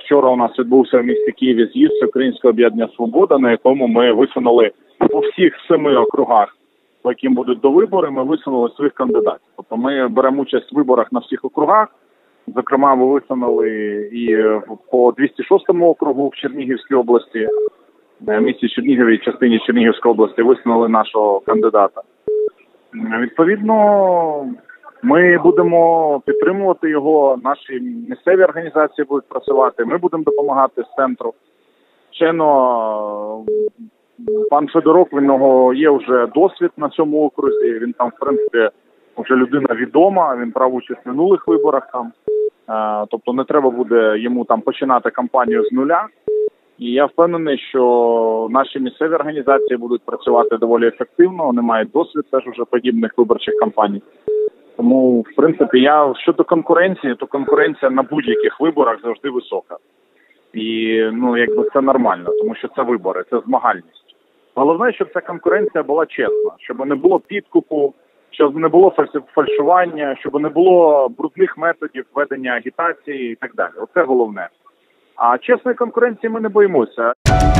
вчора у нас відбувся в місті Києві з'їзд Всеукраїнського об'єднання «Свобода», на якому ми висунули по всіх 7 округах, по яким будуть до вибори, ми висунули своїх кандидатів. Тобто ми беремо участь в виборах на всіх округах. Зокрема, ми висунули і по 206-му округу в Чернігівській області, в місті Чернігові, частині Чернігівської області, висунули нашого кандидата. Відповідно, ми будемо підтримувати його, наші місцеві організації будуть працювати, ми будемо допомагати з центру. Звичайно, пан Федоров, в нього є вже досвід на цьому окрузі, він там, в принципі, вже людина відома, він брав участь в минулих виборах там. Тобто не треба буде йому там починати кампанію з нуля. І я впевнений, що наші місцеві організації будуть працювати доволі ефективно, вони мають досвід теж уже подібних виборчих кампаній. Тому, в принципі, щодо конкуренції, то конкуренція на будь-яких виборах завжди висока. І, це нормально, тому що це вибори, це змагальність. Головне, щоб ця конкуренція була чесна, щоб не було підкупу, щоб не було фальшування, щоб не було брудних методів ведення агітації і так далі. Оце головне. А чесної конкуренції ми не боїмося.